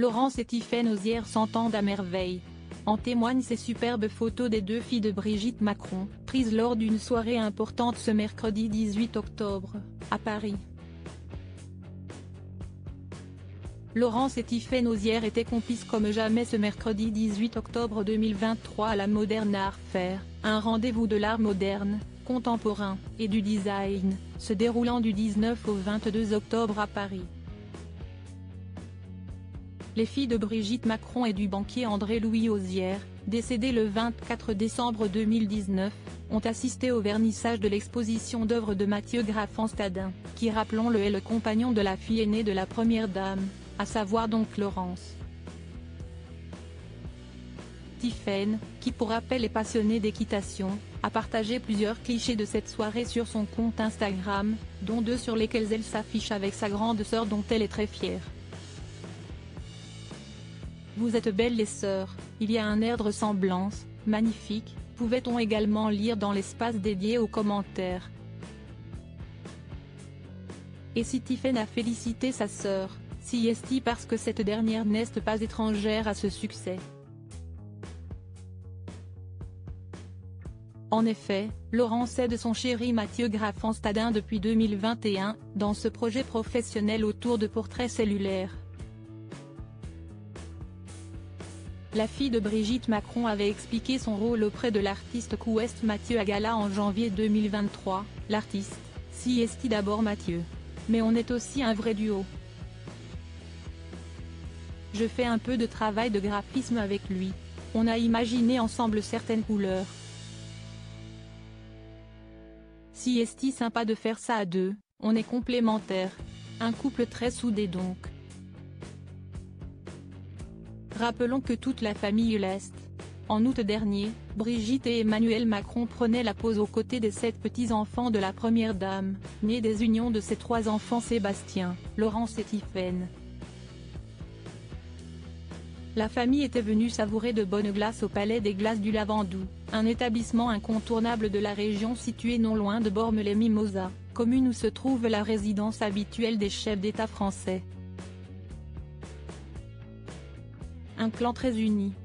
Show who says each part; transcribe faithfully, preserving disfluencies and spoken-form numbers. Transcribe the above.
Speaker 1: Laurence et Tiffaine Hozière s'entendent à merveille. En témoignent ces superbes photos des deux filles de Brigitte Macron, prises lors d'une soirée importante ce mercredi dix-huit octobre, à Paris. Laurence et Tiffaine Hozière étaient complices comme jamais ce mercredi dix-huit octobre deux mille vingt-trois à la Modern Art Fair, un rendez-vous de l'art moderne, contemporain, et du design, se déroulant du dix-neuf au vingt-deux octobre à Paris. Les filles de Brigitte Macron et du banquier André-Louis Hozière, décédé le vingt-quatre décembre deux mille dix-neuf, ont assisté au vernissage de l'exposition d'œuvres de Mathieu Graffan-Stadin, qui rappelons-le est le compagnon de la fille aînée de la première dame, à savoir donc Laurence. Tiffaine, qui pour rappel est passionnée d'équitation, a partagé plusieurs clichés de cette soirée sur son compte Instagram, dont deux sur lesquels elle s'affiche avec sa grande sœur dont elle est très fière. Vous êtes belles les sœurs, il y a un air de ressemblance, magnifique, pouvait-on également lire dans l'espace dédié aux commentaires. Et si Tiffaine a félicité sa sœur, si est-il parce que cette dernière n'est pas étrangère à ce succès. En effet, Laurence aide son chéri Mathieu Graffan-Stadin depuis deux mille vingt et un, dans ce projet professionnel autour de portraits cellulaires. La fille de Brigitte Macron avait expliqué son rôle auprès de l'artiste Quest Mathieu à gala en janvier deux mille vingt-trois, l'artiste, si est d'abord Mathieu. Mais on est aussi un vrai duo. Je fais un peu de travail de graphisme avec lui. On a imaginé ensemble certaines couleurs. Si est sympa de faire ça à deux, on est complémentaires. Un couple très soudé donc. Rappelons que toute la famille l'est. En août dernier, Brigitte et Emmanuel Macron prenaient la pose aux côtés des sept petits-enfants de la première dame, nés des unions de ses trois enfants Sébastien, Laurence et Tiffaine. La famille était venue savourer de bonnes glaces au Palais des Glaces du Lavandou, un établissement incontournable de la région situé non loin de Bormes-les-Mimosas, commune où se trouve la résidence habituelle des chefs d'État français. Un clan très uni.